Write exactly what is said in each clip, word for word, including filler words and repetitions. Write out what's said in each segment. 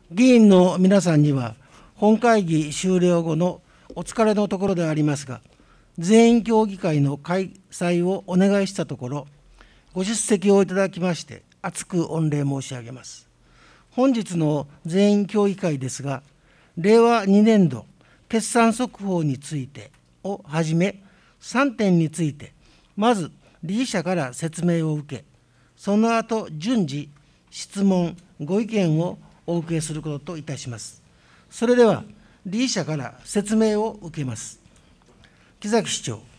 議員の皆さんには、本会議終了後のお疲れのところでありますが、全員協議会の開催をお願いしたところ、ご出席をいただきまして、厚く御礼申し上げます。本日の全員協議会ですが、れいわにねんど決算速報についてをはじめ、さんてんについて、まず理事者から説明を受け、その後順次、質問、ご意見をお受けすることといたします。それでは、理事者から説明を受けます。木崎市長。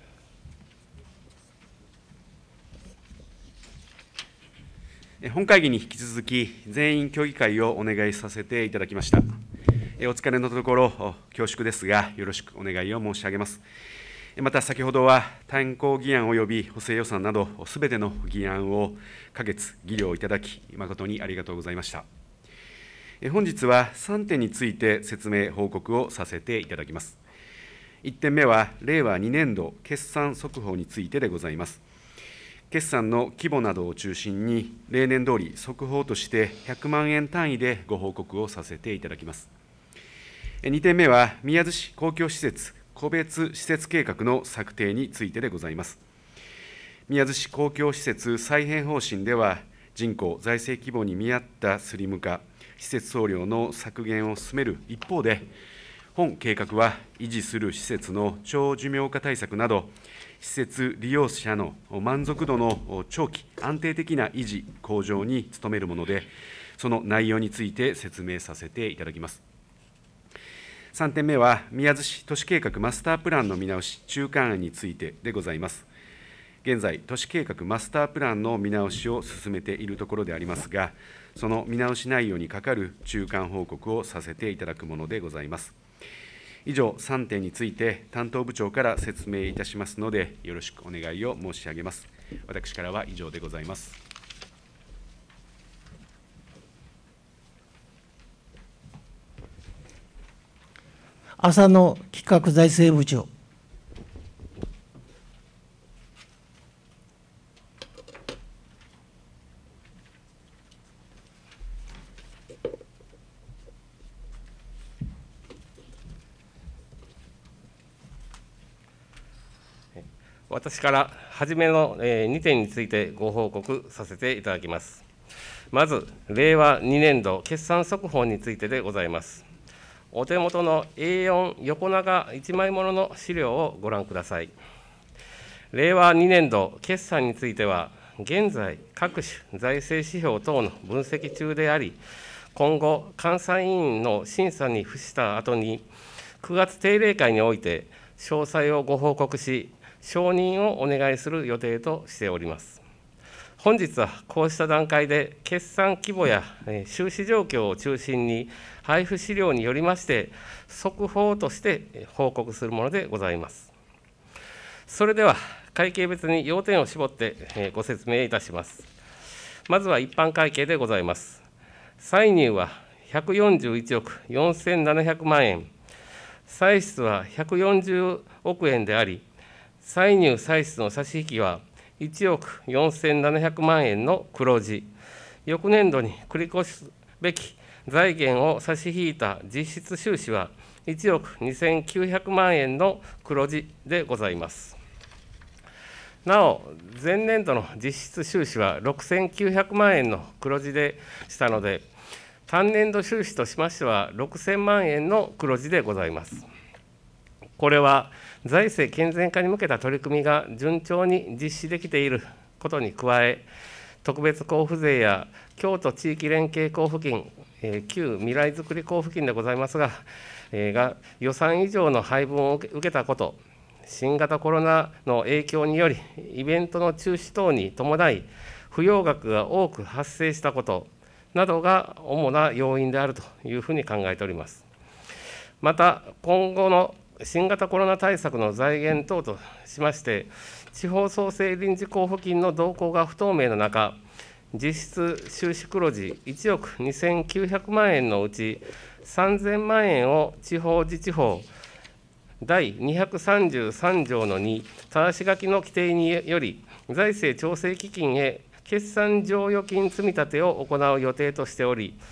本会議に引き続き、全員協議会をお願いさせていただきました。お疲れのところ、恐縮ですが、よろしくお願いを申し上げます。また、先ほどは単行議案及び補正予算など、すべての議案を可決、議了いただき、誠にありがとうございました。本日はさんてんについて説明、報告をさせていただきます。いってんめは、れいわにねんど決算速報についてでございます。決算の規模などを中心に、例年通り速報としてひゃくまんえん単位でご報告をさせていただきます。にてんめは、宮津市公共施設個別施設計画の策定についてでございます。宮津市公共施設再編方針では、人口、財政規模に見合ったスリム化、施設総量の削減を進める一方で、本計画は維持する施設の長寿命化対策など、施設利用者の満足度の長期、安定的な維持、向上に努めるもので、その内容について説明させていただきます。さんてんめは、宮津市都市計画マスタープランの見直し、中間案についてでございます。現在、都市計画マスタープランの見直しを進めているところでありますが、その見直し内容にかかる中間報告をさせていただくものでございます。以上、さんてんについて担当部長から説明いたしますので、よろしくお願いを申し上げます。私からは以上でございます。 浅野企画財政部長。 私から初めのにてんについてご報告させていただきます。まず、れいわにねんど決算速報についてでございます。お手元の エーよん 横長いちまいものの資料をご覧ください。れいわにねんど決算については、現在、各種財政指標等の分析中であり、今後、監査委員の審査に付した後に、くがつ定例会において、詳細をご報告し、承認をお願いする予定としております。本日はこうした段階で、決算規模や収支状況を中心に、配布資料によりまして、速報として報告するものでございます。それでは、会計別に要点を絞ってご説明いたします。まずは一般会計でございます。歳入はひゃくよんじゅういちおくよんせんななひゃくまんえん、歳出はひゃくよんじゅうおくえんであり、歳入歳出の差し引きはいちおくよんせんななひゃくまんえんの黒字、翌年度に繰り越すべき財源を差し引いた実質収支はいちおくにせんきゅうひゃくまんえんの黒字でございます。なお、前年度の実質収支はろくせんきゅうひゃくまんえんの黒字でしたので、単年度収支としましてはろくせんまんえんの黒字でございます。これは財政健全化に向けた取り組みが順調に実施できていることに加え、特別交付税や京都地域連携交付金、えー、旧未来づくり交付金でございますが、えー、が予算以上の配分を受けたこと、新型コロナの影響により、イベントの中止等に伴い、不要額が多く発生したことなどが主な要因であるというふうに考えております。また、今後の新型コロナ対策の財源等としまして、地方創生臨時交付金の動向が不透明な中、実質収支黒字いちおくにせんきゅうひゃくまんえんのうち、さんぜんまんえんを地方自治法だいにひゃくさんじゅうさんじょうのに、ただし書きの規定により、財政調整基金へ決算剰余金積み立てを行う予定としており、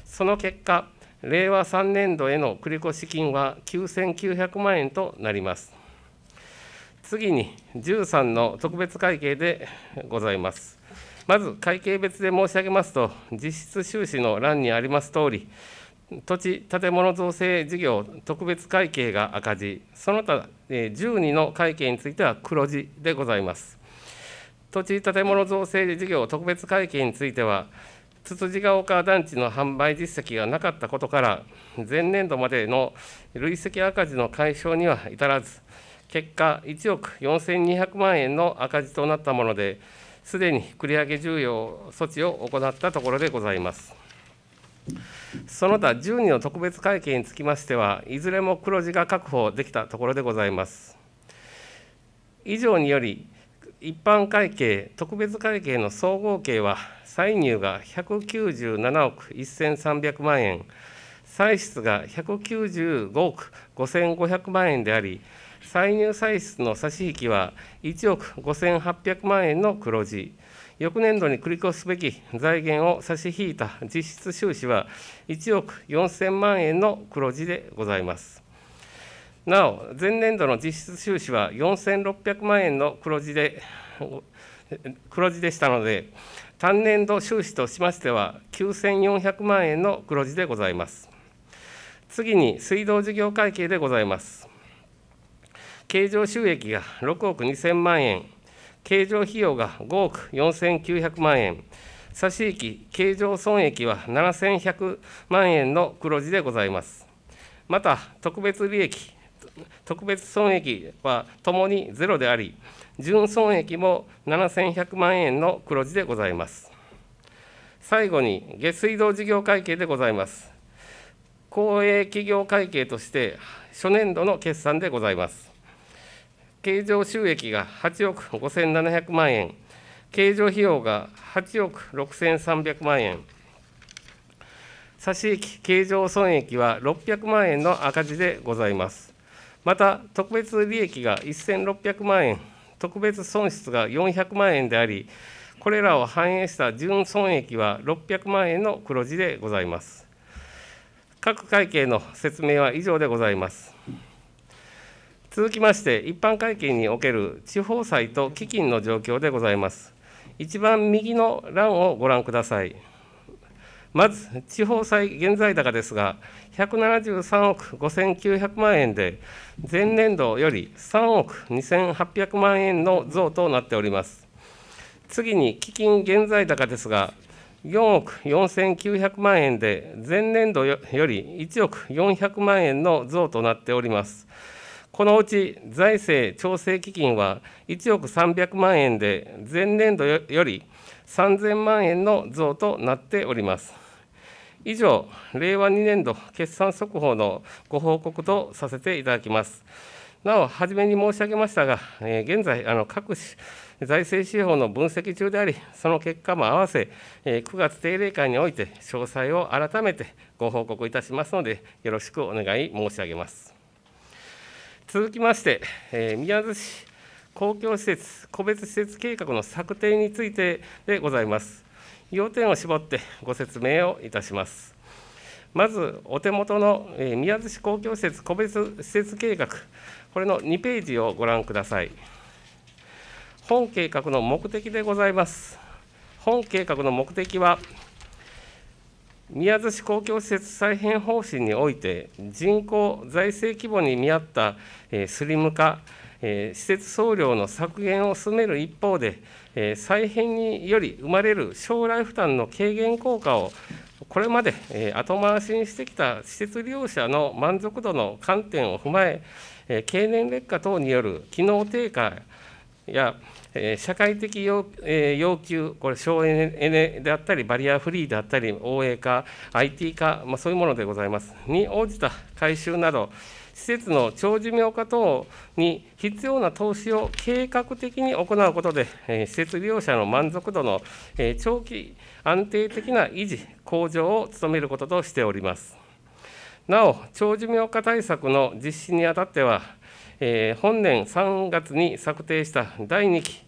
その結果、れいわさんねんどへの繰越金はきゅうせんきゅうひゃくまんえんとなります。次に、じゅうさんの特別会計でございます。まず、会計別で申し上げますと、実質収支の欄にありますとおり、土地建物造成事業特別会計が赤字、その他じゅうにの会計については黒字でございます。土地建物造成事業特別会計については、つつじが丘団地の販売実績がなかったことから、前年度までの累積赤字の解消には至らず、結果、いちおくよんせんにひゃくまんえんの赤字となったもので、すでに繰り上げ重要措置を行ったところでございます。その他じゅうにの特別会計につきましては、いずれも黒字が確保できたところでございます。以上により、一般会計、特別会計の総合計は、歳入がひゃくきゅうじゅうななおくせんさんびゃくまんえん、歳出がひゃくきゅうじゅうごおくごせんごひゃくまんえんであり、歳入歳出の差し引きはいちおくごせんはっぴゃくまんえんの黒字、翌年度に繰り越すべき財源を差し引いた実質収支はいちおくよんせんまんえんの黒字でございます。なお、前年度の実質収支はよんせんろっぴゃくまんえんの黒字で、黒字でしたので、単年度収支としましては、きゅうせんよんひゃくまんえんの黒字でございます。次に、水道事業会計でございます。経常収益がろくおくにせんまんえん、経常費用がごおくよんせんきゅうひゃくまんえん、差し引き経常損益はななせんひゃくまんえんの黒字でございます。また、特別利益、特別損益はともにゼロであり、純損益もななせんひゃくまんえんの黒字でございます。最後に、下水道事業会計でございます。公営企業会計として、初年度の決算でございます。経常収益がはちおくごせんななひゃくまんえん、経常費用がはちおくろくせんさんびゃくまんえん、差し引き経常損益はろっぴゃくまんえんの赤字でございます。また、特別利益がせんろっぴゃくまんえん、特別損失がよんひゃくまんえんであり、これらを反映した純損益はろっぴゃくまんえんの黒字でございます。各会計の説明は以上でございます。続きまして、一般会計における地方債と基金の状況でございます。一番右の欄をご覧ください。まず、地方債現在高ですが、ひゃくななじゅうさんおくごせんきゅうひゃくまんえんで、前年度よりさんおくにせんはっぴゃくまんえんの増となっております。次に、基金現在高ですが、よんおくよんせんきゅうひゃくまんえんで、前年度よりいちおくよんひゃくまんえんの増となっております。このうち財政調整基金はいちおくさんびゃくまんえんで、前年度よりさんぜんまんえんの増となっております。以上、れいわにねんど決算速報のご報告とさせていただきます。なお、初めに申し上げましたが、えー、現在、あの各財政指標の分析中であり、その結果も合わせ、えー、くがつ定例会において、詳細を改めてご報告いたしますので、よろしくお願い申し上げます。続きまして、えー、宮津市公共施設、個別施設計画の策定についてでございます。要点を絞ってご説明をいたします。まず、お手元の、えー、宮津市公共施設個別施設計画、これのにページをご覧ください。本計画の目的でございます。本計画の目的は、宮津市公共施設再編方針において、人口、財政規模に見合った、えー、スリム化、えー、施設総量の削減を進める一方で、えー、再編により生まれる将来負担の軽減効果を、これまで、えー、後回しにしてきた施設利用者の満足度の観点を踏まえ、えー、経年劣化等による機能低下や、えー、社会的要、えー、要求、これ、省エネであったり、バリアフリーであったり、オーエー 化、アイティー 化、まあ、そういうものでございます、に応じた改修など、施設の長寿命化等に必要な投資を計画的に行うことで、えー、施設利用者の満足度の、えー、長期安定的な維持、向上を努めることとしております。なお、長寿命化対策の実施にあたっては、えー、本年さんがつに策定しただいにき、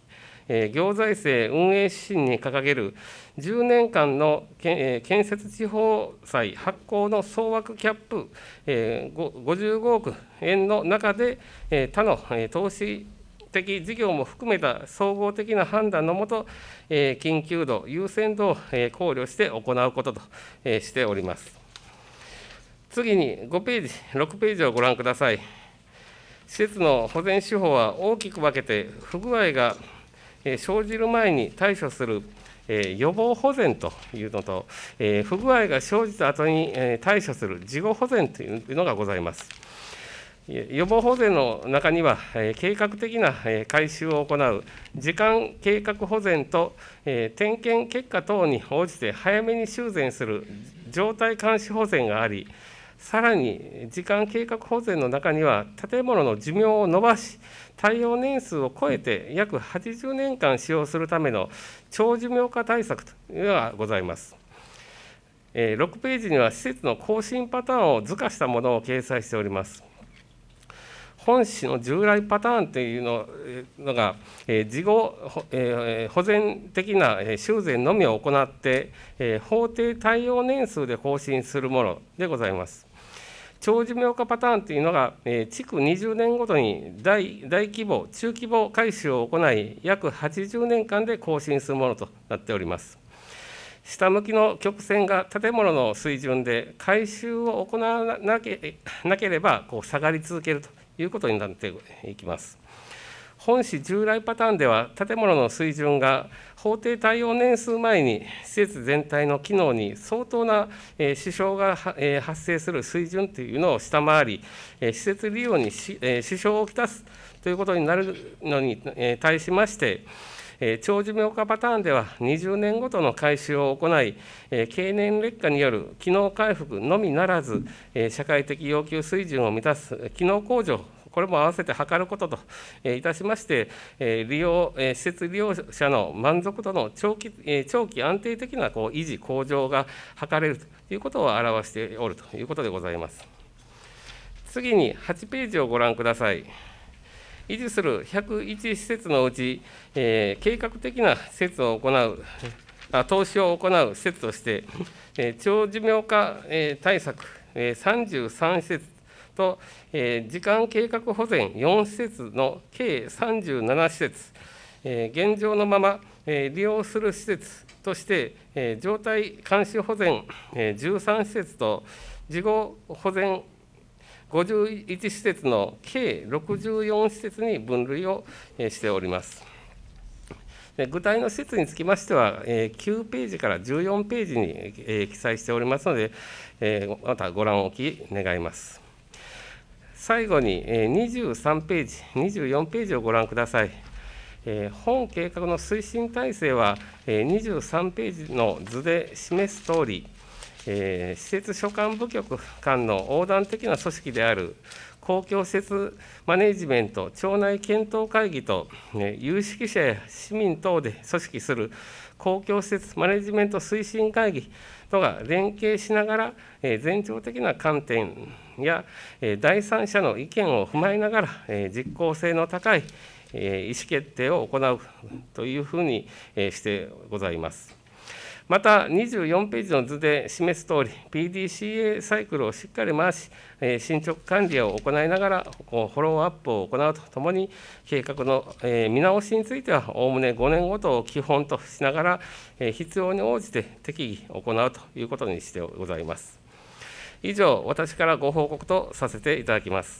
えー、行財政運営指針に掲げるじゅうねんかんの建設地方債発行の総額キャップ、えー、ごじゅうごおくえんの中で、えー、他の、えー、投資的事業も含めた総合的な判断のもと、えー、緊急度、優先度を考慮して行うこととしております。次にごページ、ろくページをご覧ください。施設の保全手法は大きく分けて、不具合が生じる前に対処する予防保全というのと、不具合が生じた後に対処する事後保全というのがございます。予防保全の中には、計画的な改修を行う時間計画保全と、点検結果等に応じて早めに修繕する状態監視保全があり、さらに時間計画保全の中には、建物の寿命を延ばし、耐用年数を超えて約はちじゅうねんかん使用するための長寿命化対策というのがございます。ろくページには、施設の更新パターンを図化したものを掲載しております。本市の従来パターンというのが、事後保全的な修繕のみを行って、法定耐用年数で更新するものでございます。長寿命化パターンというのが、築にじゅうねんごとに 大, 大規模、中規模改修を行い、約はちじゅうねんかんで更新するものとなっております。下向きの曲線が建物の水準で、改修を行わな け, なければこう下がり続けるということになっていきます。本市従来パターンでは、建物の水準が法定耐用年数前に施設全体の機能に相当な支障が発生する水準というのを下回り、施設利用に支障をきたすということになるのに対しまして、長寿命化パターンではにじゅうねんごとの改修を行い、経年劣化による機能回復のみならず、社会的要求水準を満たす機能向上、これも合わせて図ることといたしまして、利用施設利用者の満足度の長期長期安定的なこう維持向上が図れるということを表しておるということでございます。次にはちページをご覧ください。維持するひゃくいち施設のうち、えー、計画的な施設を行う、あ投資を行う施設として、えー、長寿命化、えー、対策、えー、さんじゅうさん施設と、えー、時間計画保全よん施設の計さんじゅうなな施設、えー、現状のまま、えー、利用する施設として、えー、状態監視保全、えー、じゅうさん施設と、事後保全ごじゅういち施設の計ろくじゅうよん施設に分類をしております。具体の施設につきましては、きゅうページからじゅうよんページに記載しておりますので、またご覧おき願います。最後ににじゅうさんページ、にじゅうよんページをご覧ください。本計画の推進体制は、にじゅうさんページの図で示すとおり、えー、施設所管部局間の横断的な組織である公共施設マネジメント庁内検討会議と、ね、有識者や市民等で組織する公共施設マネジメント推進会議とが連携しながら、えー、全庁的な観点や、えー、第三者の意見を踏まえながら、えー、実効性の高い、えー、意思決定を行うというふうに、えー、してございます。また、にじゅうよんページの図で示すとおり、ピーディーシーエー サイクルをしっかり回し、進捗管理を行いながら、フォローアップを行うとともに、計画の見直しについては、おおむねごねんごとを基本としながら、必要に応じて適宜行うということにしてございます。以上、私からご報告とさせていただきます。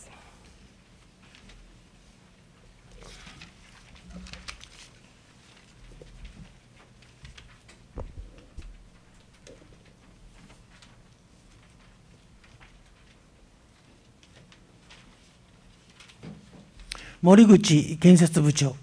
森口建設部長。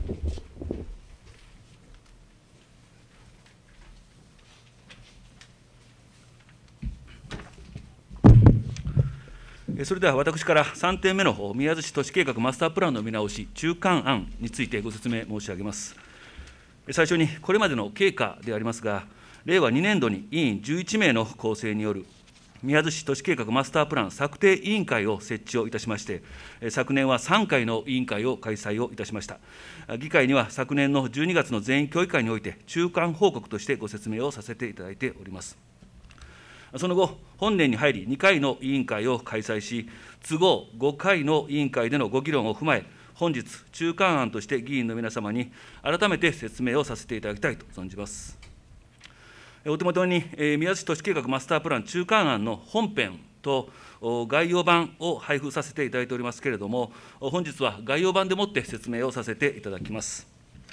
それでは私からさんてんめの宮津市都市計画マスタープランの見直し中間案についてご説明申し上げます。最初にこれまでの経過でありますが、れいわにねんどに委員じゅういちめいの構成による宮津市都市計画マスタープラン策定委員会を設置をいたしまして、昨年はさんかいの委員会を開催をいたしました。議会には昨年のじゅうにがつの全員協議会において、中間報告としてご説明をさせていただいております。その後、本年に入りにかいの委員会を開催し、都合ごかいの委員会でのご議論を踏まえ、本日、中間案として議員の皆様に改めて説明をさせていただきたいと存じます。お手元に、宮津市都市計画マスタープラン中間案の本編と概要版を配布させていただいておりますけれども、本日は概要版でもって説明をさせていただきます。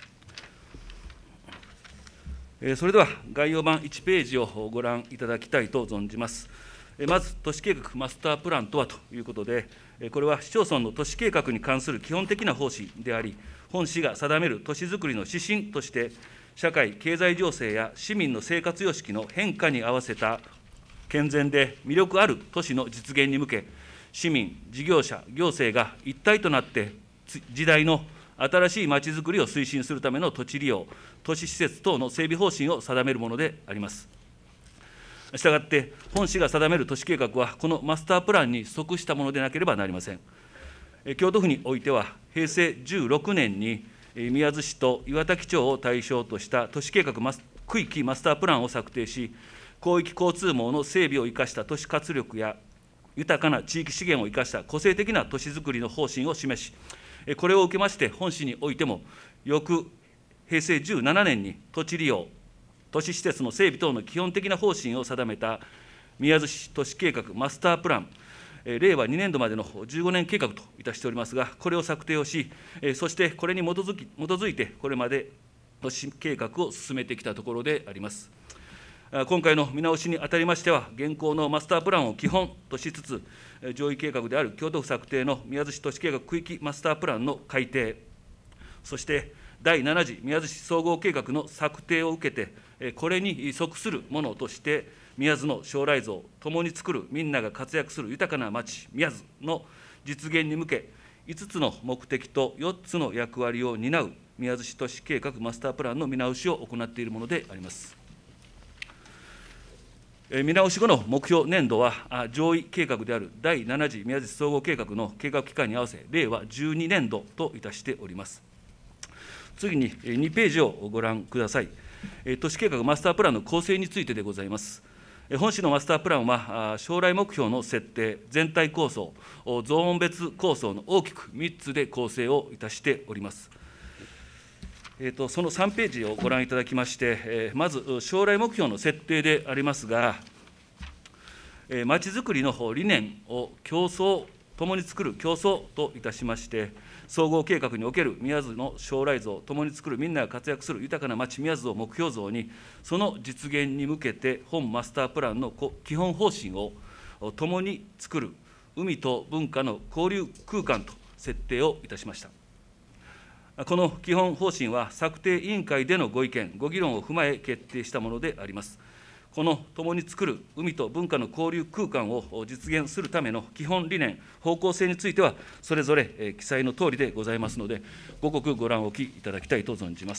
それでは概要版いちページをご覧いただきたいと存じます。まず、都市計画マスタープランとはということで、これは市町村の都市計画に関する基本的な方針であり、本市が定める都市づくりの指針として、社会・経済情勢や市民の生活様式の変化に合わせた健全で魅力ある都市の実現に向け、市民、事業者、行政が一体となって時代の新しいまちづくりを推進するための土地利用、都市施設等の整備方針を定めるものであります。したがって、本市が定める都市計画は、このマスタープランに即したものでなければなりません。京都府においては、へいせいじゅうろくねんに宮津市と岩滝町を対象とした都市計画区域マスタープランを策定し、広域交通網の整備を生かした都市活力や、豊かな地域資源を生かした個性的な都市づくりの方針を示し、これを受けまして、本市においても、翌へいせいじゅうななねんに土地利用、都市施設の整備等の基本的な方針を定めた宮津市都市計画マスタープラン、れいわにねんどまでのじゅうごねん計画といたしておりますが、これを策定をし、そしてこれに基づき基づいて、これまで都市計画を進めてきたところであります。今回の見直しにあたりましては、現行のマスタープランを基本としつつ、上位計画である京都府策定の宮津市都市計画区域マスタープランの改定、そしてだいなな次宮津市総合計画の策定を受けて、これに即するものとして、宮津の将来像、共に作るみんなが活躍する豊かな町、宮津の実現に向け、いつつの目的とよっつの役割を担う宮津市都市計画マスタープランの見直しを行っているものであります。見直し後の目標年度は、上位計画であるだいなな次宮津市総合計画の計画期間に合わせ、れいわじゅうにねんどといたしております。次ににページをご覧ください。都市計画マスタープランの構成についてでございます。本市のマスタープランは、将来目標の設定、全体構想、ゾーン別構想の大きくみっつで構成をいたしております。えーと、そのさんページをご覧いただきまして、えー、まず将来目標の設定でありますが、えー、まちづくりの理念を競争、共に作る競争といたしまして、総合計画における宮津の将来像、共に作るみんなが活躍する豊かな町宮津を目標像に、その実現に向けて、本マスタープランの基本方針を共に作る海と文化の交流空間と設定をいたしました。この基本方針は、策定委員会でのご意見、ご議論を踏まえ決定したものであります。この共に作る海と文化の交流空間を実現するための基本理念、方向性については、それぞれ記載のとおりでございますので、ご国ご覧おきいただきたいと存じます。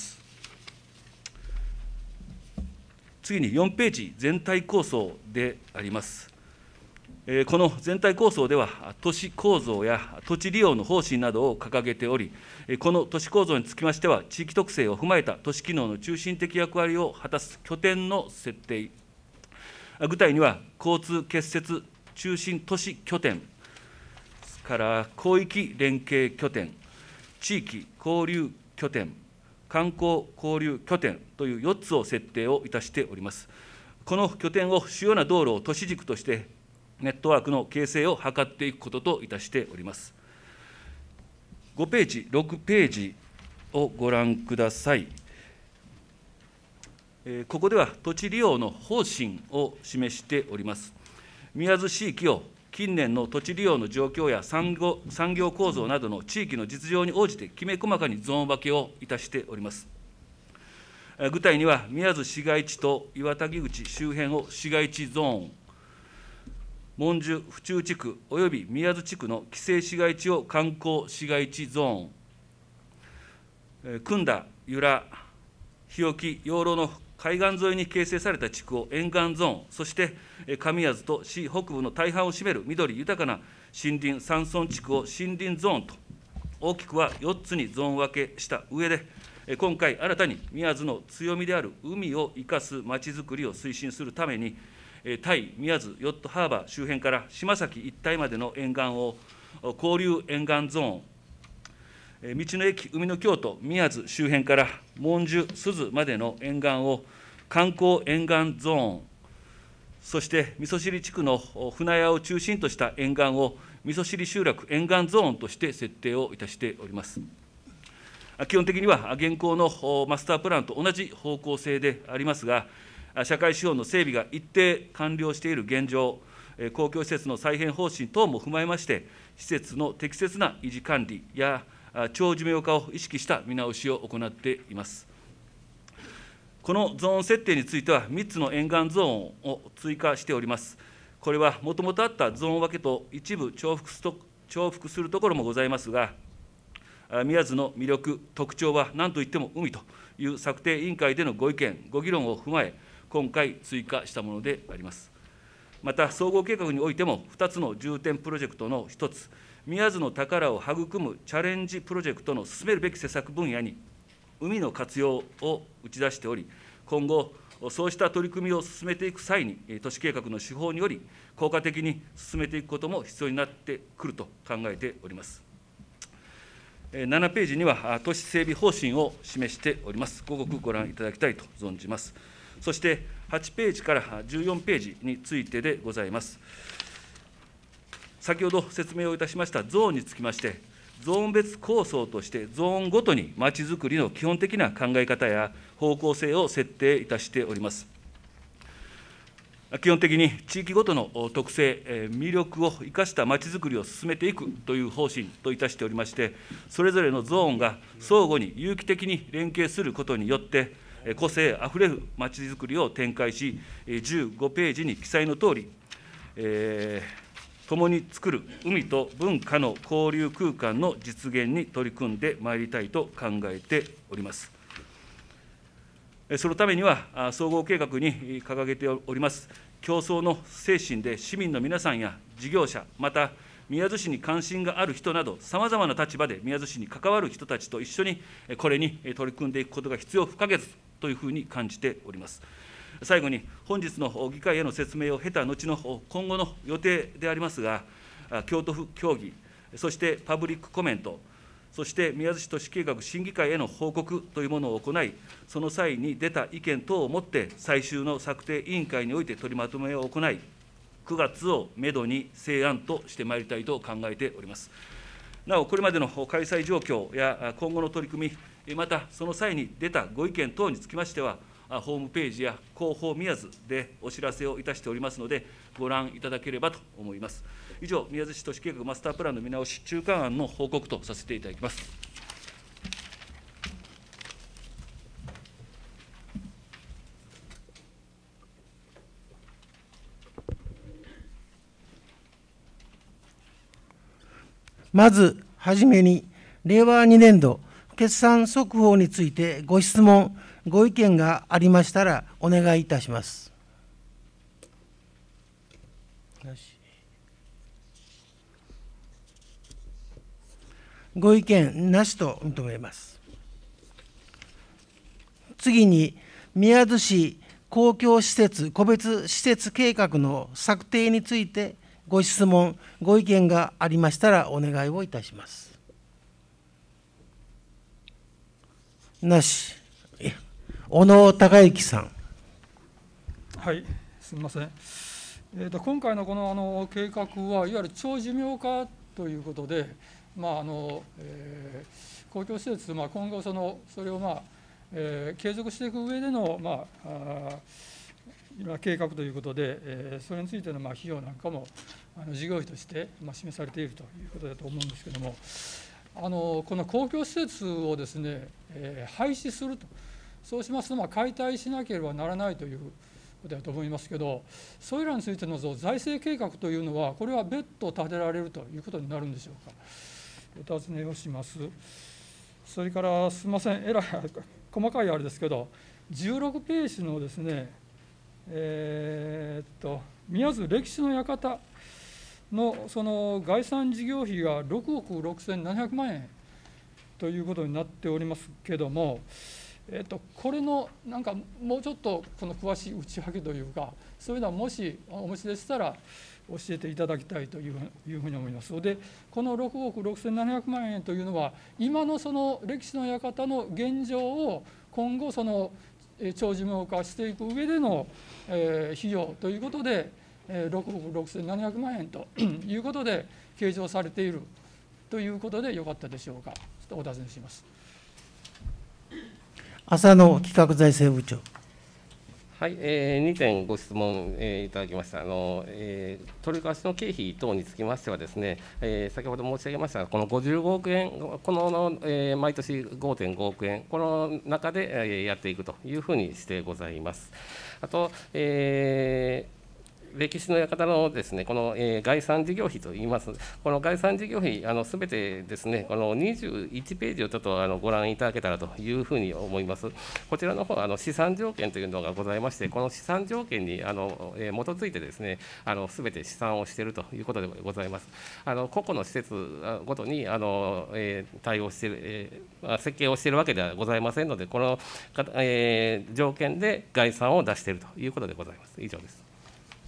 次によんページ、全体構想であります。この全体構想では、都市構造や土地利用の方針などを掲げており、この都市構造につきましては、地域特性を踏まえた都市機能の中心的役割を果たす拠点の設定、具体には交通結節中心都市拠点から広域連携拠点、地域交流拠点、観光交流拠点というよっつを設定をいたしております。この拠点を主要な道路を都市軸としてネットワークの形成を図っていくことといたしております。ごページ、ろくページをご覧ください。ここでは土地利用の方針を示しております。宮津市域を近年の土地利用の状況や産業、産業構造などの地域の実情に応じてきめ細かにゾーン分けをいたしております。具体には、宮津市街地と岩滝口周辺を市街地ゾーン、文殊府中地区および宮津地区の規制市街地を観光市街地ゾーン、汲んだ、由良、日置、養老の海岸沿いに形成された地区を沿岸ゾーン、そして上谷津と市北部の大半を占める緑豊かな森林山村地区を森林ゾーンと、大きくはよっつにゾーン分けした上で、今回新たに宮津の強みである海を生かすまちづくりを推進するために、対宮津ヨットハーバー周辺から島崎一帯までの沿岸を交流沿岸ゾーン、道の駅海の京都宮津周辺から文殊珠洲までの沿岸を観光沿岸ゾーン、そして味噌汁地区の船屋を中心とした沿岸を味噌汁集落沿岸ゾーンとして設定をいたしております。基本的には現行のマスタープランと同じ方向性でありますが、社会資本の整備が一定完了している現状、公共施設の再編方針等も踏まえまして、施設の適切な維持管理や長寿命化を意識した見直しを行っています。このゾーン設定については、みっつの沿岸ゾーンを追加しております。これはもともとあったゾーン分けと一部重複すと重複するところもございますが、宮津の魅力、特徴は何といっても海という策定委員会でのご意見、ご議論を踏まえ、今回追加したものであります。また、総合計画においても、ふたつの重点プロジェクトのひとつ、宮津の宝を育むチャレンジプロジェクトの進めるべき施策分野に、海の活用を打ち出しており、今後、そうした取り組みを進めていく際に、都市計画の手法により、効果的に進めていくことも必要になってくると考えております。ななページには、都市整備方針を示しております。ごごくご覧いただきたいと存じます。そして、はちページからじゅうよんページについてでございます。先ほど説明をいたしましたゾーンにつきまして、ゾーン別構想としてゾーンごとにまちづくりの基本的な考え方や方向性を設定いたしております。基本的に地域ごとの特性、魅力を生かしたまちづくりを進めていくという方針といたしておりまして、それぞれのゾーンが相互に有機的に連携することによって、個性あふれるまちづくりを展開し、じゅうごページに記載のとおり、えー、共に作る海と文化の交流空間の実現に取り組んでまいりたいと考えております。そのためには、総合計画に掲げております、競争の精神で市民の皆さんや事業者、また宮津市に関心がある人など、さまざまな立場で宮津市に関わる人たちと一緒に、これに取り組んでいくことが必要不可欠というふうに感じております。最後に、本日の議会への説明を経た後の今後の予定でありますが、京都府協議、そしてパブリックコメント、そして宮津市都市計画審議会への報告というものを行い、その際に出た意見等をもって、最終の策定委員会において取りまとめを行い、くがつをめどに成案としてまいりたいと考えております。なお、これまでの開催状況や今後の取り組み、またその際に出たご意見等につきましては、ホームページや広報宮津でお知らせをいたしておりますので、ご覧いただければと思います。以上、宮津市都市計画マスタープランの見直し中間案の報告とさせていただきます。 まずはじめに、れいわにねんど決算速報についてご質問、ご意見がありましたらお願いいたします。ご意見なしと認めます。次に、宮津市公共施設個別施設計画の策定についてご質問、ご意見がありましたらお願いをいたします。なし。小野孝之さん。 はい、すみません。えー、と今回のこのあの計画は、いわゆる長寿命化ということで、まああのえー、公共施設、まあ、今後その、それを、まあえー、継続していく上での、まあ、あ計画ということで、えー、それについてのまあ費用なんかもあの事業費としてまあ示されているということだと思うんですけれども、あのこの公共施設をですね、えー、廃止すると、そうしますと、まあ解体しなければならないということだと思いますけど、それらについての財政計画というのは、これは別途立てられるということになるんでしょうか。お尋ねをします。それから、すみません、えらい細かいあれですけど、 じゅうろくページのですね、えー、っと宮津歴史の館のその概算事業費がろくおくろくせんななひゃくまんえんということになっておりますけども、えー、っとこれのなんかもうちょっとこの詳しい内訳というか、そういうのはもしお持ちでしたら教えていただきたいというふうに思います。で、このろくおくろくせんななひゃくまんえんというのは、今のその歴史の館の現状を今後その長寿命化していく上での費用ということで、ろくおくろくせんななひゃくまんえんということで計上されているということでよかったでしょうか。ちょっとお尋ねします。 浅野企画財政部長。 はい、えー、にてんご質問、えー、いただきました。あの、えー、取り交わしの経費等につきましてはですね、えー、先ほど申し上げましたが、このごじゅうごおくえん、この、えー、毎年 ごてんごおくえん、この中で、えー、やっていくというふうにしてございます。あと、えー歴史の館のですね、この、えー、概算事業費といいます、この概算事業費、すべてですね、このにじゅういちページをちょっとあのご覧いただけたらというふうに思います。こちらの方あの試算条件というのがございまして、この試算条件にあの、えー、基づいてですね、すべて試算をしているということでございます。あの個々の施設ごとにあの、えー、対応している、えー、設計をしているわけではございませんので、この、えー、条件で概算を出しているということでございます。以上です。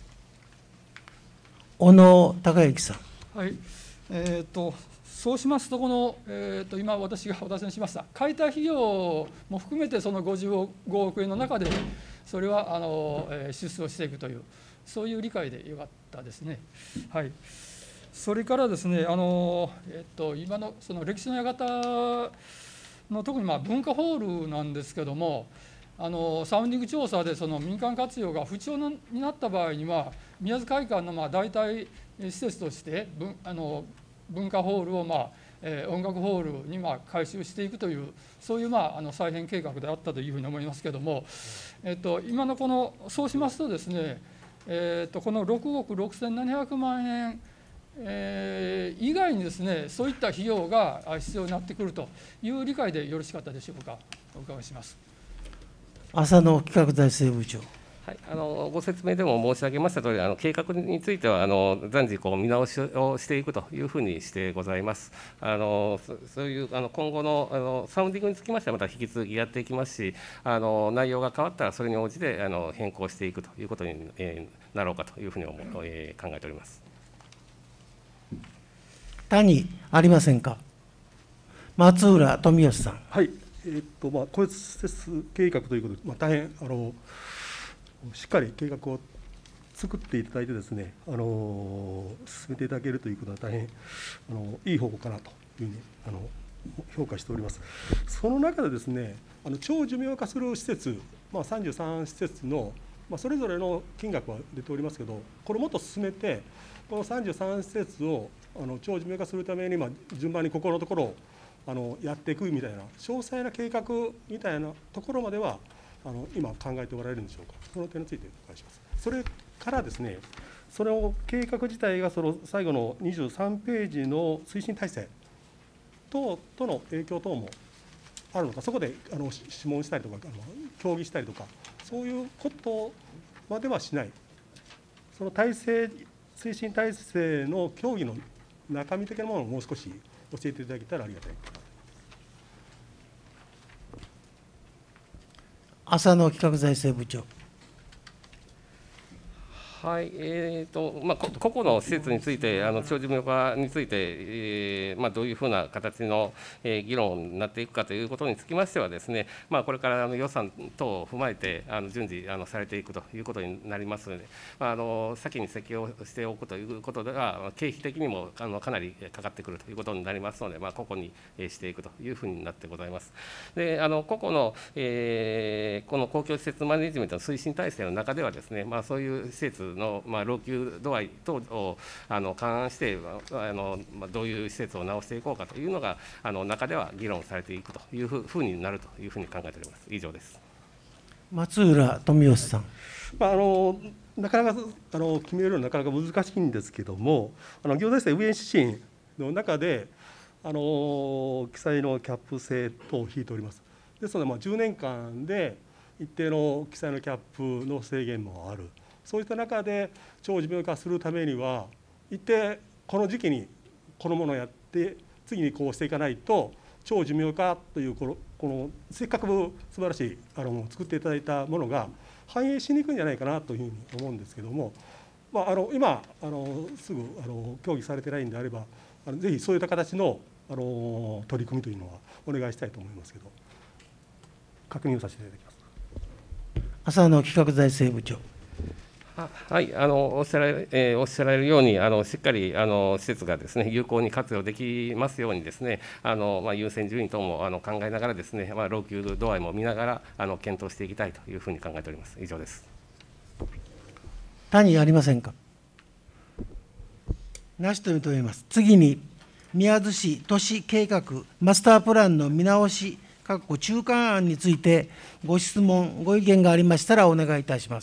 小野孝之さん。 はい、えー、とそうしますと、この、えー、と今、私がお尋ねしました、解体費用も含めて、そのごじゅうごおくえんの中で、それはあの、えー、支出をしていくという、そういう理解でよかったですね。はい、それからですね、あの、えー、と今のその歴史の館の特にまあ文化ホールなんですけども、あのサウンディング調査でその民間活用が不調になった場合には、宮津会館のまあ代替施設として文あの文化ホールをまあ、えー、音楽ホールにまあ改修していくという、そういうまああの再編計画であったというふうに思いますけれども、えっと、今のこの、そうしますとですね、えっと、このろくおくろくせんななひゃくまんえん、えー、以外にですね、そういった費用が必要になってくるという理解でよろしかったでしょうか。お伺いします。 浅野企画財政部長。 はい、あのご説明でも申し上げましたとおり、あの計画についてはあの暫時こう見直しをしていくというふうにしてございます。あのそそういうあの今後のあのサウンディングにつきましては、また引き続きやっていきますし、あの内容が変わったら、それに応じてあの変更していくということに、えー、なろうかというふうに思、えー、考えております。 他にありませんか。松浦富義さん。 はい、えーっとまあ、個別施設計画ということで、まあ、大変あのしっかり計画を作っていただいてですね、あの進めていただけるということは大変あのいい方向かなというふうにあの評価しております。その中でですね、あの超寿命化する施設、まあ、さんじゅうさん施設の、まあ、それぞれの金額は出ておりますけど、これもっと進めて、このさんじゅうさん施設をあの超寿命化するために、まあ、順番にここのところをあのやっていくみたいな詳細な計画みたいなところまではあの今考えておられるんでしょうか。その点についてお伺いします。それからですね、その計画自体がその最後のにじゅうさんページの推進体制等との影響等もあるのか、そこであの諮問したりとかあの協議したりとか、そういうことまではしない、その体制推進体制の協議の中身的なものをもう少し教えていただけたらありがたい。 浅野企画財政部長。 はい、えーとまあ、個々の施設について、あの長寿命化について、えーまあ、どういうふうな形の、えー、議論になっていくかということにつきましてはですね、まあ、これからあの予算等を踏まえてあの順次あのされていくということになりますので、まあ、あの先に設計をしておくということでは、経費的にもあのかなりかかってくるということになりますので、まあ、個々にしていくというふうになってございます。であの個々の、えー、この公共施設マネジメントの推進体制の中ではですね、まあ、そういう施設の、まあ、老朽度合い等をあの勘案してあの、まあ、どういう施設を直していこうかというのがあの中では議論されていくというふうになるというふうに考えております。以上です。 松浦富義さん。 まあ、あのなかなかあの決めるのはなかなか難しいんですけども、あの行財政運営指針の中であの記載のキャップ制等を引いております。ですので、まあ、じゅうねんかんで一定の記載のキャップの制限もある、そういった中で長寿命化するためには、一定この時期にこのものをやって、次にこうしていかないと、長寿命化というこの、このせっかく素晴らしいあの作っていただいたものが反映しにくいんじゃないかなというふうに思うんですけども、まあ、あの今あのすぐあの協議されてないんであれば、あのぜひそういった形のあの取り組みというのはお願いしたいと思いますけど、確認をさせていただきます。 浅野企画財政部長。 はい、あのおっしゃられる、えー、おっしゃられるように、あのしっかりあの施設がですね有効に活用できますようにですね、あのまあ、優先順位等もあの考えながらですね、まあ、老朽度合いも見ながらあの検討していきたいというふうに考えております。以上です。 他にありませんか。なしと認めます。次に、宮津市都市計画マスタープランの見直し、中間案について、ご質問、ご意見がありましたらお願いいたします。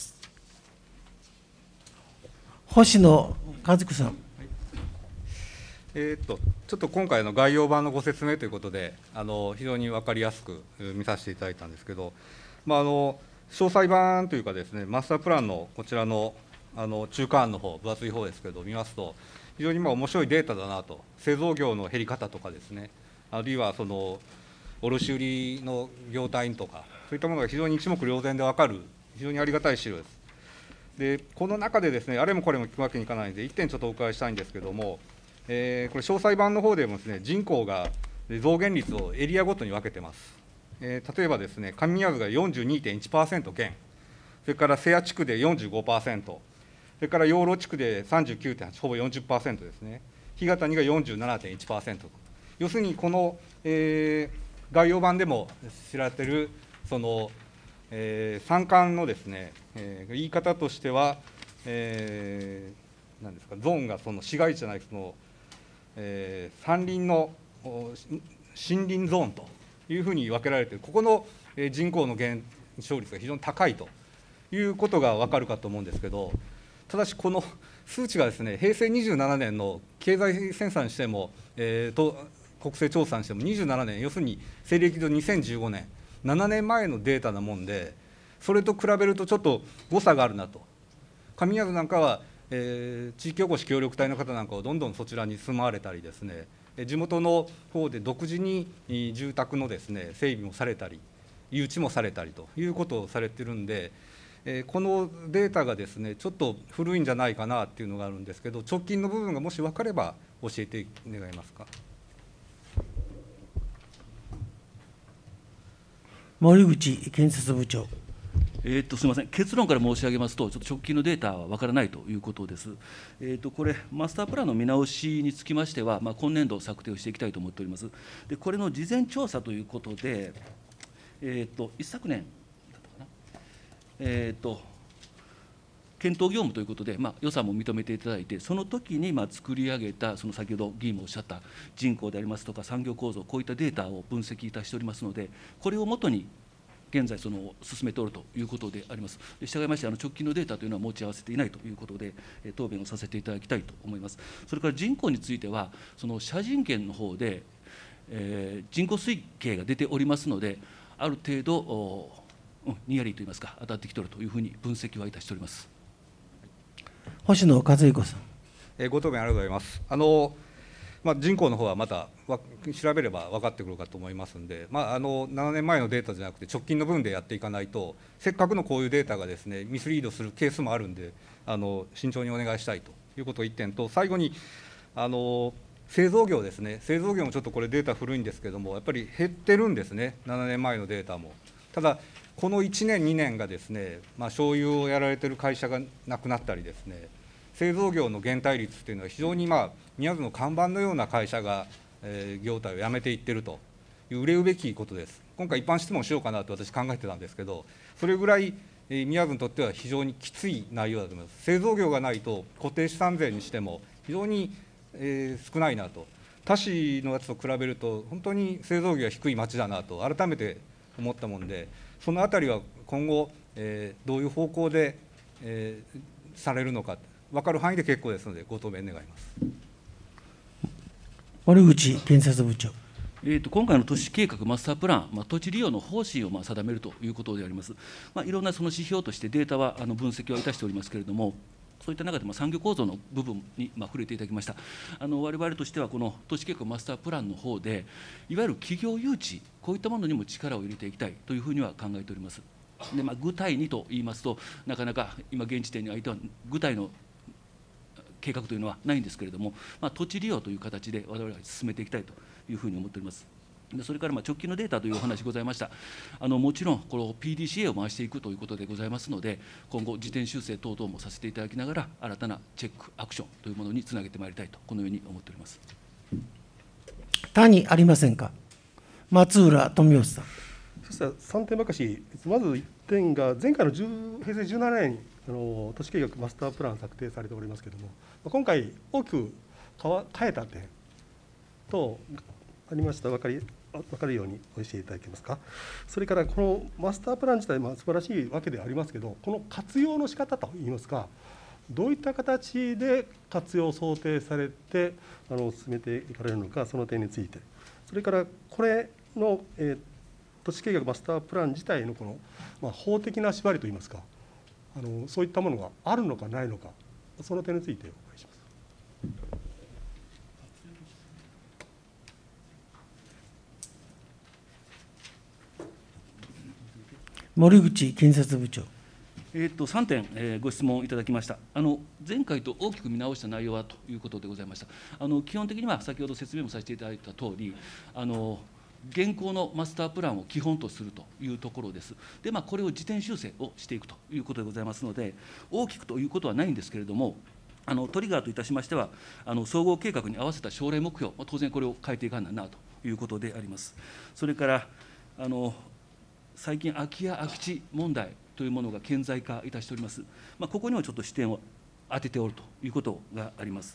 星野和子さん。 えー、っとちょっと今回の概要版のご説明ということで、あの非常に分かりやすく見させていただいたんですけど、まあ、あの詳細版というかですね、マスタープランのこちらのあの中間案の方、分厚い方ですけど、見ますと、非常にまあ面白いデータだなと、製造業の減り方とかですね、あるいはその卸売の業態とか、そういったものが非常に一目瞭然で分かる、非常にありがたい資料です。でこの中でですね、あれもこれも聞くわけにいかないので、いってんちょっとお伺いしたいんですけれども、えー、これ、詳細版の方でもですね、人口が増減率をエリアごとに分けてます。えー、例えばですね、上宮津が よんじゅうにてんいちパーセント 減、それから瀬谷地区で よんじゅうごパーセント、それから養老地区で さんじゅうきゅうてんはち、ほぼ よんじゅっパーセント ですね、干潟にが よんじゅうななてんいちパーセント、要するにこの、えー、概要版でも知られている、その、えー、山間のですね、えー、言い方としては、えー、なんですか、ゾーンがその市街地じゃない、その、えー、山林の森林ゾーンというふうに分けられている、ここの人口の減少率が非常に高いということが分かるかと思うんですけど、ただし、この数値がですね、平成にじゅうななねんの経済センサーにしても、えー、と国勢調査にしてもにじゅうななねん、要するに西暦のにせんじゅうごねん、ななねんまえのデータなもんで、それと比べるとちょっと誤差があるなと。上宮津なんかは、えー、地域おこし協力隊の方なんかをどんどんそちらに住まわれたりですね、地元の方で独自に住宅のですね整備もされたり、誘致もされたりということをされているんで、えー、このデータがですねちょっと古いんじゃないかなっていうのがあるんですけど、直近の部分がもし分かれば教えて願えますか。 森口建設部長。 えー、っとすみません、結論から申し上げますと、ちょっと直近のデータは分からないということです。えー、っとこれ、マスタープランの見直しにつきましては、まあ、今年度策定をしていきたいと思っております。でこれの事前調査ということで、えー、っと一昨年だったかな、えー、っと検討業務ということで、まあ、予算も認めていただいて、その時にまあ作り上げた、その先ほど議員もおっしゃった人口でありますとか、産業構造、こういったデータを分析いたしておりますので、これをもとに現在、その進めておるということであります。したがいまして、あの直近のデータというのは持ち合わせていないということで、答弁をさせていただきたいと思います。それから人口については、その社人権の方で、えー、人口推計が出ておりますので、ある程度、うん、ニアリーといいますか、当たってきておるというふうに分析はいたしております。 星野和彦さん。 えー、ご答弁ありがとうございます。あのまあ、人口の方はまた調べれば分かってくるかと思いますので、まあ、あのななねんまえのデータじゃなくて、直近の分でやっていかないと、せっかくのこういうデータがですねミスリードするケースもあるんで、あの慎重にお願いしたいということがいってんと、最後にあの製造業ですね、製造業もちょっとこれ、データ古いんですけれども、やっぱり減ってるんですね、ななねんまえのデータも。ただ、このいちねん、にねんがですね、まあ、醤油をやられてる会社がなくなったりですね、製造業の減退率というのは非常に、まあ、宮津の看板のような会社が、えー、業態をやめていってるという憂うべきことです。今回、一般質問しようかなと私、考えてたんですけど、それぐらい、えー、宮津にとっては非常にきつい内容だと思います。製造業がないと、固定資産税にしても非常に、えー、少ないなと、他市のやつと比べると、本当に製造業が低い町だなと、改めて思ったもんで、そのあたりは今後、えー、どういう方向で、えー、されるのか。分かる範囲で結構ですので、ご答弁願います。 森口建設部長。 えー、と今回の都市計画マスタープラン、まあ、土地利用の方針をまあ定めるということであります。まあ、いろんなその指標としてデータはあの分析はいたしておりますけれども、そういった中でも産業構造の部分にまあ触れていただきました。あの我々としては、この都市計画マスタープランの方で、いわゆる企業誘致、こういったものにも力を入れていきたいというふうには考えております。でまあ、具体にと言いますと、なかなか今、現時点においては、具体の計画というのはないんですけれども、まあ、土地利用という形で我々は進めていきたいというふうに思っております。でそれからまあ直近のデータというお話ございました。あのもちろん、この ピーディーシーエー を回していくということでございますので、今後、時点修正等々もさせていただきながら、新たなチェック、アクションというものにつなげてまいりたいと、このように思っております。 他にありませんか。松浦富吉さん。 そしたらさんてんばかし、まずいってんが、前回のへいせいじゅうななねんにあの都市計画マスタープラン策定されておりますけれども、今回、大きく変わ変えた点とありましたら、分かり分かるようにお教えいただけますか。それからこのマスタープラン自体、まあ素晴らしいわけでありますけど、この活用の仕方といいますか、どういった形で活用を想定されてあの進めていかれるのか、その点について、それからこれの、えー、都市計画マスタープラン自体のこの、まあ、法的な縛りといいますか、あのそういったものがあるのかないのか、その点についてお願いします。 森口建設部長。 えー、とさんてん、えー、ご質問いただきました。あの前回と大きく見直した内容はということでございました。あの基本的には先ほど説明もさせていただいたとおり、あの現行のマスタープランを基本とするというところです。で、まあ、これを時点修正をしていくということでございますので、大きくということはないんですけれども、あのトリガーといたしましては、あの総合計画に合わせた将来目標、当然これを変えていかんななということであります。それからあの最近、空き家、空き地問題というものが顕在化いたしております。まあ、ここにもちょっと視点を当てておるということがあります。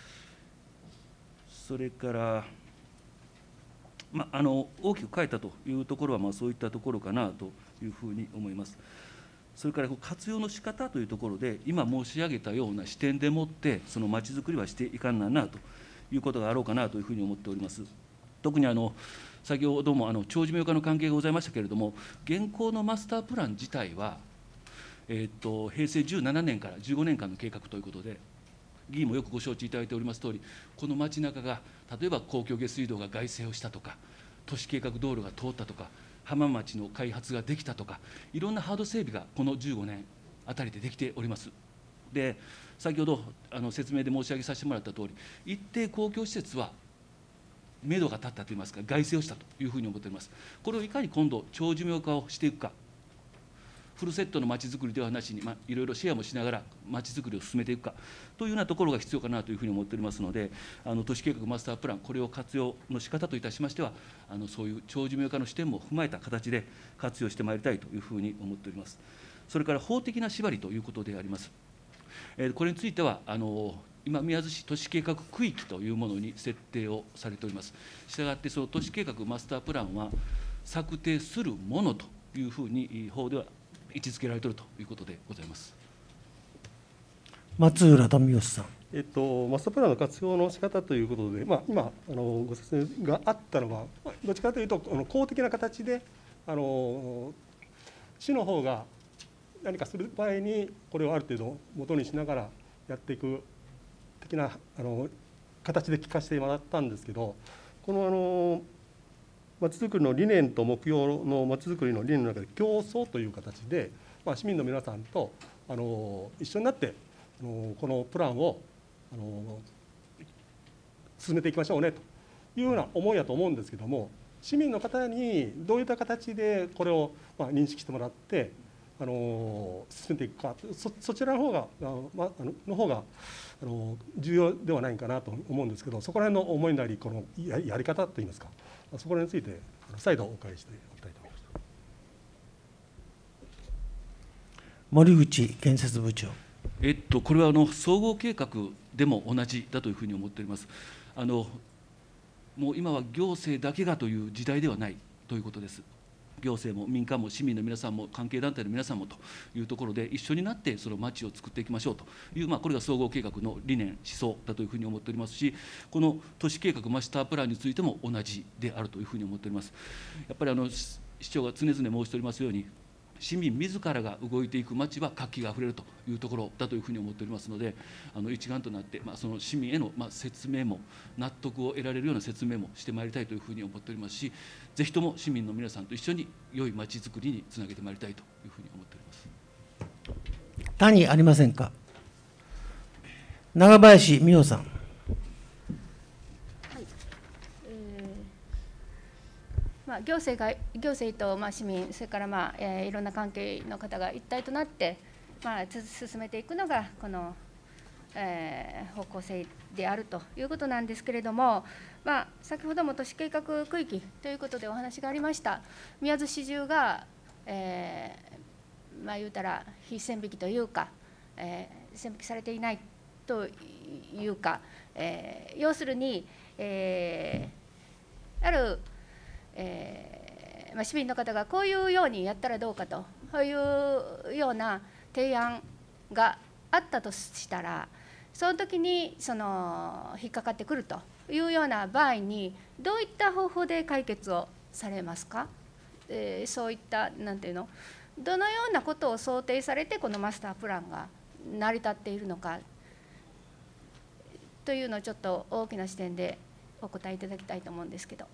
それから、まあ、あの大きく変えたというところは、まあ、そういったところかなというふうに思います。それから活用の仕方というところで、今申し上げたような視点でもって、そのまちづくりはしていかんななということがあろうかなというふうに思っております。特にあの先ほどもあの長寿命化の関係がございましたけれども、現行のマスタープラン自体は、えー、と平成じゅうななねんからじゅうごねんかんの計画ということで、議員もよくご承知いただいておりますとおり、この街中が例えば公共下水道が外製をしたとか、都市計画道路が通ったとか、浜町の開発ができたとか、いろんなハード整備がこのじゅうごねんあたりでできております。で、先ほどあの説明で申し上げさせてもらったとおり、一定公共施設は目処が立ったといいますか、外製をしたというふうに思っております。これをいかに今度、長寿命化をしていくか、フルセットのまちづくりではなしに、まあ、いろいろシェアもしながら、まちづくりを進めていくかというようなところが必要かなというふうに思っておりますので、あの都市計画マスタープラン、これを活用の仕方といたしましては、あのそういう長寿命化の視点も踏まえた形で活用してまいりたいというふうに思っております。それから法的な縛りということであります。えー、これについては、あの今、宮津市都市計画区域というものに設定をされております。したがって、その都市計画マスタープランは、策定するものというふうに、法では位置づけられているということでございます。 松浦富吉さん。 えっと、マスタープランの活用の仕方ということで、まあ、今あの、ご説明があったのは、どっちかというと、あの公的な形で、あの市の方が何かする場合に、これをある程度、元にしながらやっていく。的なあの形で聞かせてもらったんですけど、このあのまちづくりの理念と目標のまちづくりの理念の中で競争という形で、まあ、市民の皆さんとあの一緒になってあのこのプランをあの進めていきましょうねというような思いだと思うんですけども、市民の方にどういった形でこれをまあ認識してもらってあの進めていくか、 そ, そちらの方があの、ま、あのの方があの重要ではないかなと思うんですけど、そこら辺の思いなり、この や, やり方といいますか、そこら辺について再度お伺いしておきたいと思います。 森口建設部長。 えっと、これはあの総合計画でも同じだというふうに思っております。あのもう今は行政だけがという時代ではないということです。 行政も民間も市民の皆さんも関係団体の皆さんもというところで、一緒になってその街を作っていきましょうという、まあ、これが総合計画の理念、思想だというふうに思っておりますし、この都市計画マスタープランについても同じであるというふうに思っております。やっぱりあの市長が常々申しておりますように、市民自らが動いていく街は活気があふれるというところだというふうに思っておりますので、あの一丸となって、まあ、その市民へのまあ説明も、納得を得られるような説明もしてまいりたいというふうに思っておりますし、ぜひとも市民の皆さんと一緒に良い街づくりにつなげてまいりたいというふうに思っております。 他にありませんか。長林美代さん。 まあ、行政が行政とまあ市民、それからまあ、えー、いろんな関係の方が一体となって、まあ、進めていくのがこの、えー、方向性であるということなんですけれども、まあ、先ほども都市計画区域ということでお話がありました、宮津市中が、えー、まあ言うたら非線引きというか、えー、線引きされていないというか、えー、要するに、えー、あるえーまあ、市民の方がこういうようにやったらどうかと、こういうような提案があったとしたら、その時にその引っかかってくるというような場合に、どういった方法で解決をされますか。えー、そういったなんていうの、どのようなことを想定されてこのマスタープランが成り立っているのかというのをちょっと大きな視点でお答えいただきたいと思うんですけど。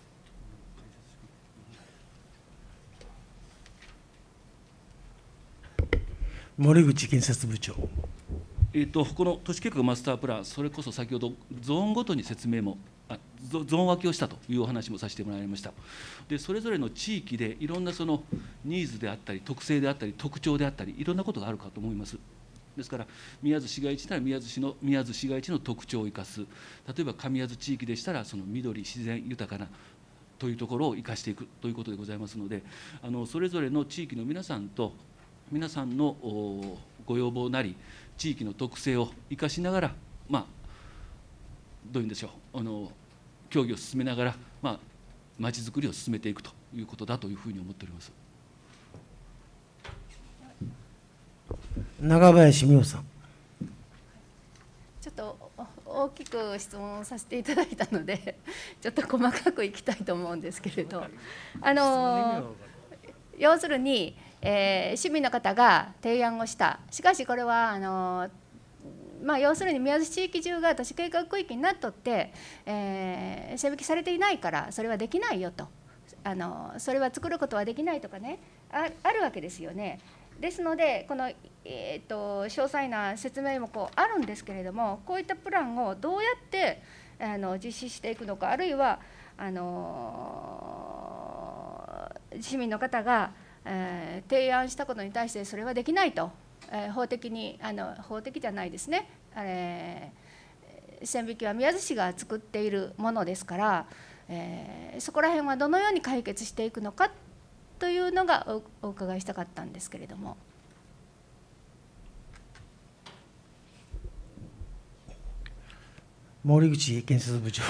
森口建設部長。 えー、とこの都市計画マスタープラン、それこそ先ほどゾーンごとに説明もあゾ、ゾーン分けをしたというお話もさせてもらいました。でそれぞれの地域でいろんなそのニーズであったり、特性であったり、特徴であったり、いろんなことがあるかと思います。ですから、宮津市街地なら宮津市の宮津市街地の特徴を生かす、例えば上谷津地域でしたら、その緑、自然豊かなというところを生かしていくということでございますので、あのそれぞれの地域の皆さんと、皆さんのご要望なり、地域の特性を生かしながら、まあ、どういうんでしょう、あの協議を進めながら、まあ、町づくりを進めていくということだというふうに思っております。 長林美代さん。 ちょっと大きく質問させていただいたので、ちょっと細かくいきたいと思うんですけれど、あの要するに、えー、市民の方が提案をした、しかしこれはあの、まあ、要するに宮津地域中が都市計画区域になっとって、えー、線引きされていないから、それはできないよと、あのそれは作ることはできないとかね、あ, あるわけですよね。ですので、この、えー、と詳細な説明もこうあるんですけれども、こういったプランをどうやってあの実施していくのか、あるいはあの市民の方がえー、提案したことに対してそれはできないと、えー、法的にあの法的じゃないですね、あれ線引きは宮津市が作っているものですから、えー、そこら辺はどのように解決していくのかというのが お, お伺いしたかったんですけれども。 森口建設部長。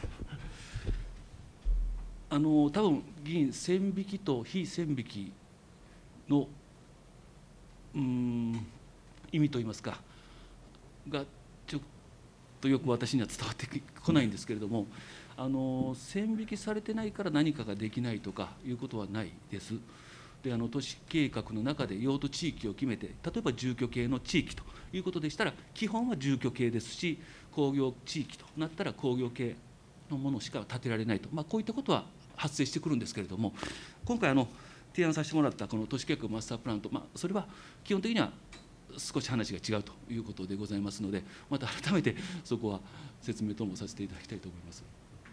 あの多分議員、線引きと非線引きのうーん意味といいますかがちょっとよく私には伝わってこないんですけれども、あの線引きされてないから何かができないとかいうことはないです。であの都市計画の中で用途地域を決めて、例えば住居系の地域ということでしたら、基本は住居系ですし、工業地域となったら工業系のものしか建てられないと、まあ、こういったことは発生してくるんですけれども、今回あの提案させてもらったこの都市計画マスタープランと、まあ、それは基本的には少し話が違うということでございますので、また改めてそこは説明等もさせていただきたいと思います。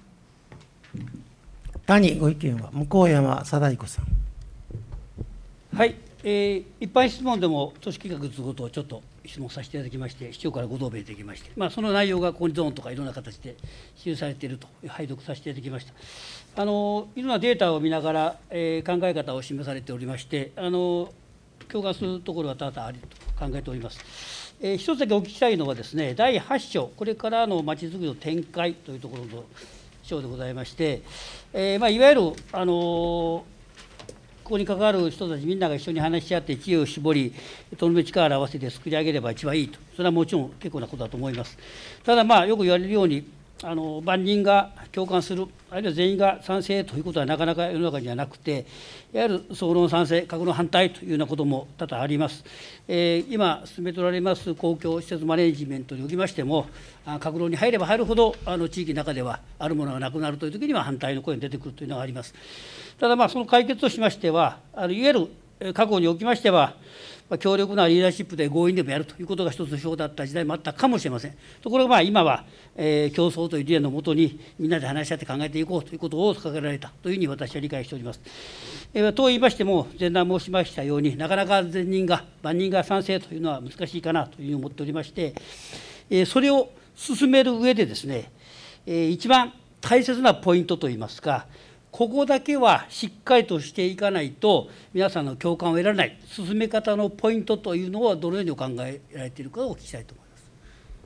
他にご意見は向山貞彦さん。 はい、えー、一般質問でも都市計画ということをちょっと質問させていただきまして、市長からご答弁いただきまして、まあ、その内容がここにゾーンとかいろんな形で記されていると拝読させていただきました。あのいろんなデータを見ながら、えー、考え方を示されておりまして、あの共感するところは多々ありと考えております。えー、一つだけお聞きしたいのはですね、だいはち章、これからのまちづくりの展開というところの章でございまして、えーまあ、いわゆるあのここに関わる人たちみんなが一緒に話し合って知恵を絞り、とどめ力を合わせて作り上げれば一番いいと、それはもちろん結構なことだと思います。ただ、まあ、よく言われるように、あの万人が共感する、あるいは全員が賛成ということはなかなか世の中にはなくて、いわゆる総論賛成、各論反対というようなことも多々あります。えー、今、進めておられます公共施設マネジメントにおきましても、各論に入れば入るほど、あの地域の中ではあるものがなくなるというときには反対の声が出てくるというのがあります。ただ、まあ、その解決としましては、あのいわゆる過去におきましては、強力なリーダーシップで強引でもやるということが一つの手法だった時代もあったかもしれません。ところがまあ今は、えー、競争という理念のもとに、みんなで話し合って考えていこうということを掲げられたというふうに私は理解しております。えー、と言いましても、前段申しましたように、なかなか全人が、万人が賛成というのは難しいかなというふうに思っておりまして、えー、それを進める上でですね、えー、一番大切なポイントといいますか、ここだけはしっかりとしていかないと、皆さんの共感を得られない、進め方のポイントというのは、どのようにお考えられているかをお聞きしたいと思います。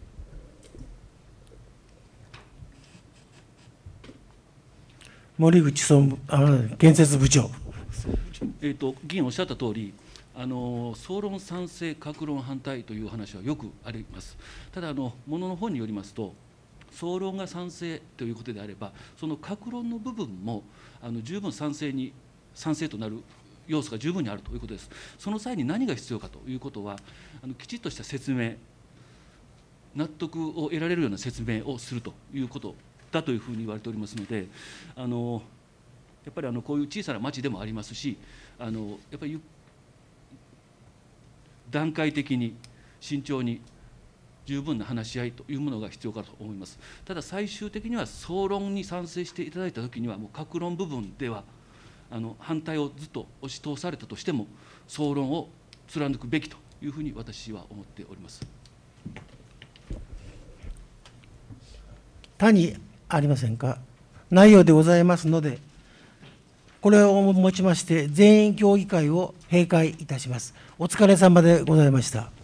森口総務あ建設部長。 えーと、議員おっしゃったとおり、あの総論賛成、各論反対という話はよくあります。ただ、あのものの本によりますと、総論が賛成ということであれば、その各論の部分もあの十分賛成に賛成となる要素が十分にあるということです。その際に何が必要かということは、あのきちっとした説明、納得を得られるような説明をするということだというふうに言われておりますので、あのやっぱりあのこういう小さな町でもありますし、あのやっぱり段階的に慎重に十分な話し合いというものが必要かと思います。ただ最終的には総論に賛成していただいたときには、もう各論部分ではあの反対をずっと押し通されたとしても、総論を貫くべきというふうに私は思っております。 他にありませんか。内容でございますので、これをもちまして全員協議会を閉会いたします。お疲れ様でございました。